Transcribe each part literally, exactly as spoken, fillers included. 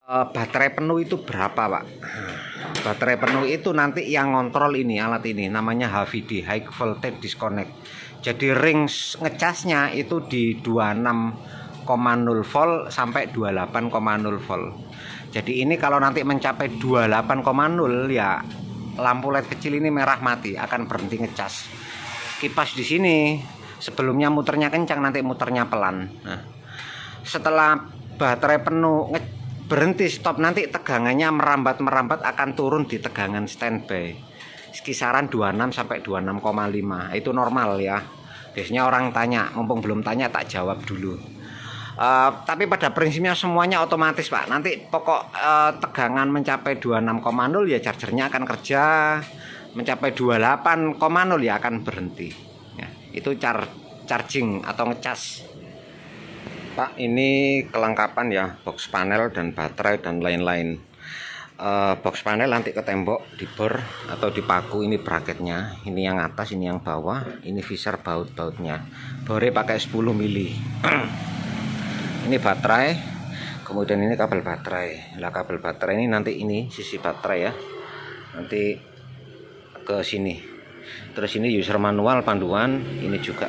Uh, baterai penuh itu berapa, Pak? Baterai penuh itu nanti yang ngontrol ini, alat ini namanya H V D, High Voltage Disconnect. Jadi ring ngecasnya itu di dua puluh enam koma nol volt sampai dua puluh delapan koma nol volt. Jadi ini kalau nanti mencapai dua puluh delapan koma nol ya lampu L E D kecil ini merah mati, akan berhenti ngecas. Kipas di sini sebelumnya muternya kencang, nanti muternya pelan. Nah, setelah baterai penuh berhenti stop, nanti tegangannya merambat-merambat akan turun di tegangan standby kisaran dua puluh enam sampai dua puluh enam koma lima. Itu normal ya. Biasanya orang tanya, mumpung belum tanya tak jawab dulu. Uh, tapi pada prinsipnya semuanya otomatis, Pak. Nanti pokok uh, tegangan mencapai dua puluh enam koma nol ya chargernya akan kerja, mencapai dua puluh delapan koma nol ya akan berhenti ya. Itu char charging atau ngecas. Pak, ini kelengkapan ya, box panel dan baterai dan lain-lain. Uh, box panel nanti ke tembok, dibor atau dipaku. Ini bracketnya, ini yang atas, ini yang bawah, ini visor baut-bautnya. Bore pakai sepuluh mili. Ini baterai, kemudian ini kabel baterai. Lah kabel baterai ini nanti ini sisi baterai ya, nanti ke sini. Terus ini user manual panduan, ini juga.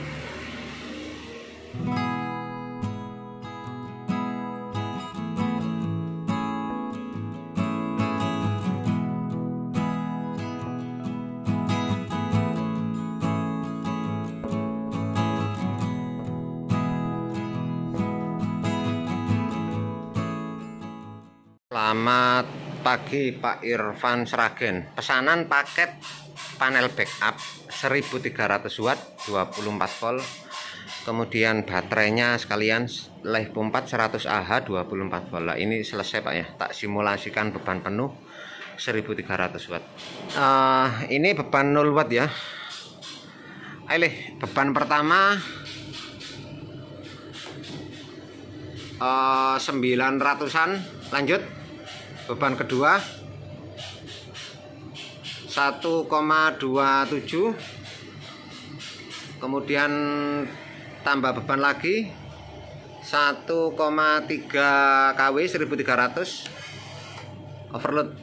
Selamat pagi Pak Irfan Sragen. Pesanan paket panel backup seribu tiga ratus watt dua puluh empat volt. Kemudian baterainya sekalian LiFePo empat seratus Ah dua puluh empat volt. Nah, ini selesai Pak ya. Tak simulasikan beban penuh seribu tiga ratus watt. Uh, ini beban nol watt ya. Ayo, beban pertama uh, sembilan ratusan. Lanjut. Beban kedua satu koma dua tujuh, kemudian tambah beban lagi satu koma tiga kilowatt seribu tiga ratus. Overload,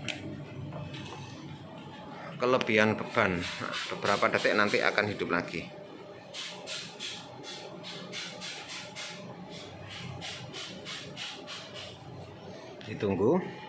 kelebihan beban. Nah, beberapa detik nanti akan hidup lagi. Ditunggu.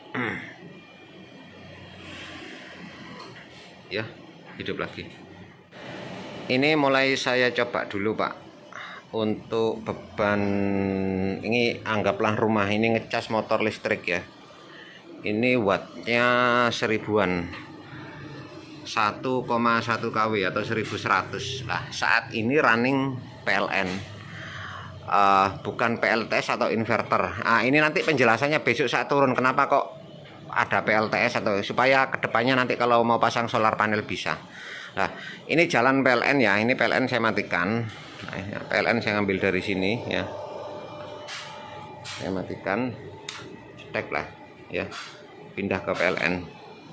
Ya, hidup lagi. Ini mulai saya coba dulu Pak. Untuk beban ini anggaplah rumah ini ngecas motor listrik ya. Ini wattnya seribuan, satu koma satu kilowatt atau seribu seratus. Nah, saat ini running P L N, uh, bukan P L T S atau inverter. Nah, ini nanti penjelasannya besok saat turun. Kenapa kok ada P L T S atau supaya kedepannya nanti kalau mau pasang solar panel bisa. Nah, ini jalan P L N ya. Ini P L N saya matikan. Nah, P L N saya ngambil dari sini ya. Saya matikan, cetek lah ya. Pindah ke P L N.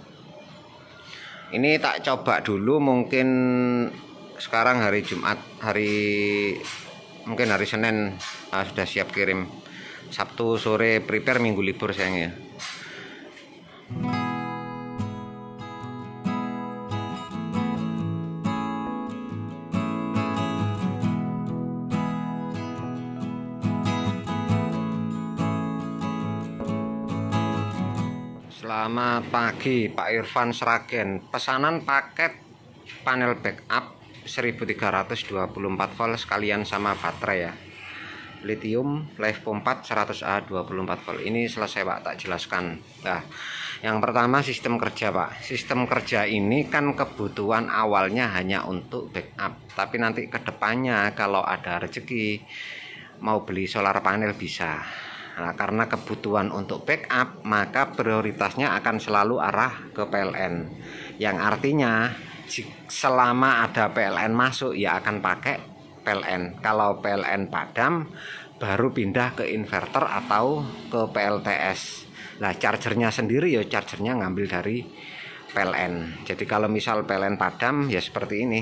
Ini tak coba dulu, mungkin sekarang hari Jumat, hari mungkin hari Senin ah, sudah siap kirim. Sabtu sore prepare, Minggu libur sayangnya. Selamat pagi Pak Irfan Sragen. Pesanan paket panel backup seribu tiga ratus dua puluh empat volt sekalian sama baterai ya. Lithium LiFePo empat seratus Ah dua puluh empat volt. Ini selesai Pak, tak jelaskan. Nah, yang pertama sistem kerja Pak. Sistem kerja ini kan kebutuhan awalnya hanya untuk backup, tapi nanti kedepannya kalau ada rezeki mau beli solar panel bisa. Nah, karena kebutuhan untuk backup, maka prioritasnya akan selalu arah ke P L N. Yang artinya selama ada P L N masuk ya akan pakai P L N. Kalau P L N padam baru pindah ke inverter atau ke P L T S. Nah, chargernya sendiri ya chargernya ngambil dari P L N. Jadi kalau misal P L N padam ya seperti ini.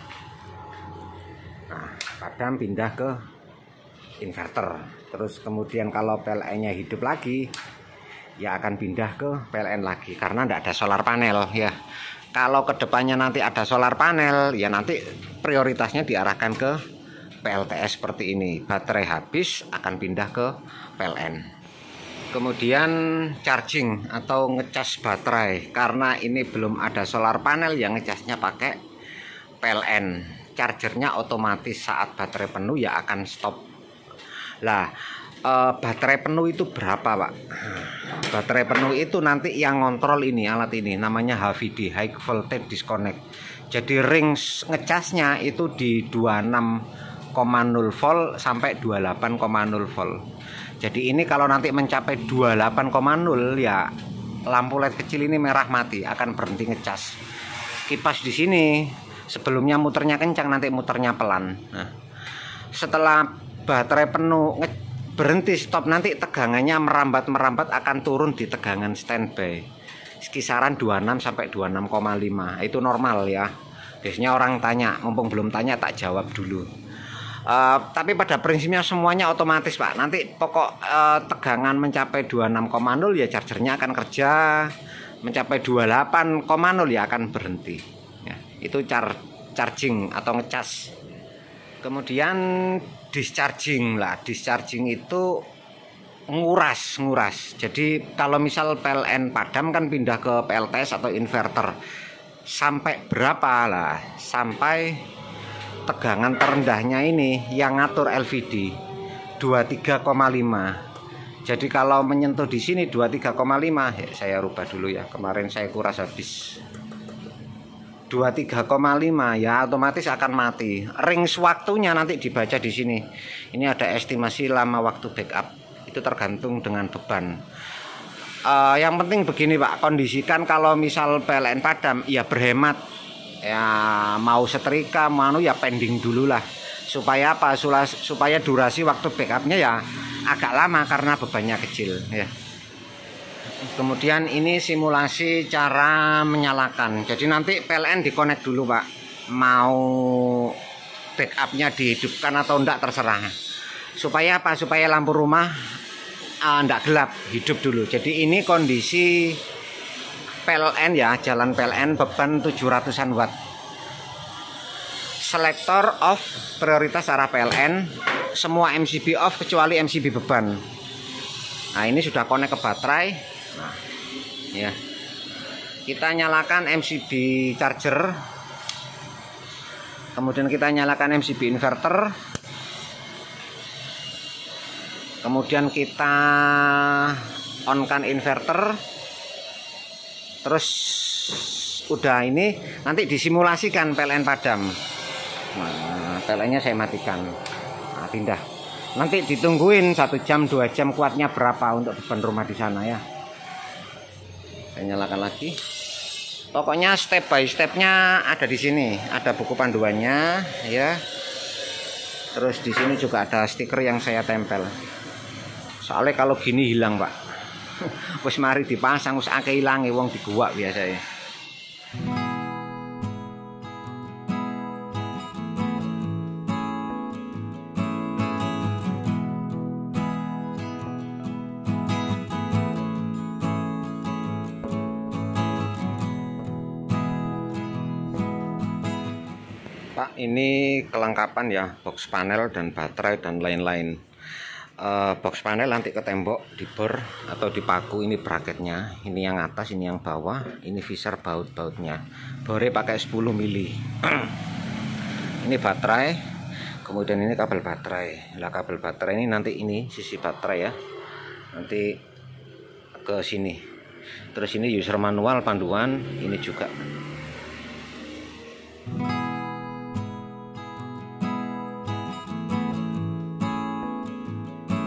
Nah, padam pindah ke inverter. Terus kemudian kalau P L N-nya hidup lagi ya akan pindah ke P L N lagi karena tidak ada solar panel ya. Kalau kedepannya nanti ada solar panel ya nanti prioritasnya diarahkan ke P L T S seperti ini. Baterai habis akan pindah ke P L N. Kemudian charging atau ngecas baterai, karena ini belum ada solar panel yang ngecasnya pakai P L N. Chargernya otomatis saat baterai penuh ya akan stop. Lah eh, baterai penuh itu berapa Pak? Baterai penuh itu nanti yang ngontrol ini alat ini namanya H V D, High Voltage Disconnect. Jadi ring ngecasnya itu di dua puluh enam koma nol volt sampai dua puluh delapan koma nol volt. Jadi ini kalau nanti mencapai dua puluh delapan koma nol ya lampu L E D kecil ini merah mati, akan berhenti ngecas. Kipas di sini sebelumnya muternya kencang, nanti muternya pelan. Nah, setelah baterai penuh berhenti stop, nanti tegangannya merambat-merambat akan turun di tegangan standby kisaran dua puluh enam sampai dua puluh enam koma lima. Itu normal ya. Biasanya orang tanya, mumpung belum tanya tak jawab dulu. Uh, tapi pada prinsipnya semuanya otomatis Pak. Nanti pokok uh, tegangan mencapai dua puluh enam koma nol ya chargernya akan kerja, mencapai dua puluh delapan koma nol ya akan berhenti ya. Itu char charging atau ngecas. Kemudian discharging lah, discharging itu nguras nguras. Jadi kalau misal P L N padam kan pindah ke P L T S atau inverter. Sampai berapa lah? Sampai tegangan terendahnya ini yang ngatur L V D dua puluh tiga koma lima. Jadi kalau menyentuh di sini dua puluh tiga koma lima, ya, saya rubah dulu ya. Kemarin saya kuras habis. dua puluh tiga koma lima ya otomatis akan mati. Range waktunya nanti dibaca di sini. Ini ada estimasi lama waktu backup. Itu tergantung dengan beban. Uh, yang penting begini Pak, kondisikan kalau misal P L N padam ya berhemat. Ya mau setrika, mau ya pending dulu lah. Supaya apa? Supaya durasi waktu backupnya ya agak lama karena bebannya kecil ya. Kemudian ini simulasi cara menyalakan. Jadi nanti P L N dikonek dulu Pak. Mau backupnya dihidupkan atau enggak terserah. Supaya apa? Supaya lampu rumah uh, enggak gelap, hidup dulu. Jadi ini kondisi P L N ya, jalan P L N beban tujuh ratusan watt. Selektor off, prioritas arah P L N. Semua M C B off kecuali M C B beban. Nah ini sudah connect ke baterai. Nah, ya. Kita nyalakan M C B charger. Kemudian kita nyalakan M C B inverter. Kemudian kita on-kan inverter. Terus udah ini nanti disimulasikan P L N padam. Nah, P L N-nya saya matikan. Nah, pindah. Nanti ditungguin satu jam dua jam kuatnya berapa untuk beban rumah di sana ya. Saya nyalakan lagi. Pokoknya step by stepnya ada di sini. Ada buku panduannya ya. Terus di sini juga ada stiker yang saya tempel. Soalnya kalau gini hilang Pak. Wis mari dipasang wis akeh ilange wong diguwak biasanya. Pak, ini kelengkapan ya, box panel dan baterai dan lain-lain. Uh, box panel nanti ke tembok, dibor atau dipaku. Ini bracketnya, ini yang atas, ini yang bawah, ini visor baut-bautnya. Bore pakai sepuluh mili. Ini baterai, kemudian ini kabel baterai. Lah kabel baterai ini nanti ini sisi baterai ya, nanti ke sini. Terus ini user manual panduan, ini juga.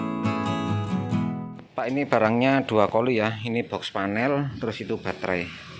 Pak, ini barangnya dua koli ya. Ini box panel, terus itu baterai.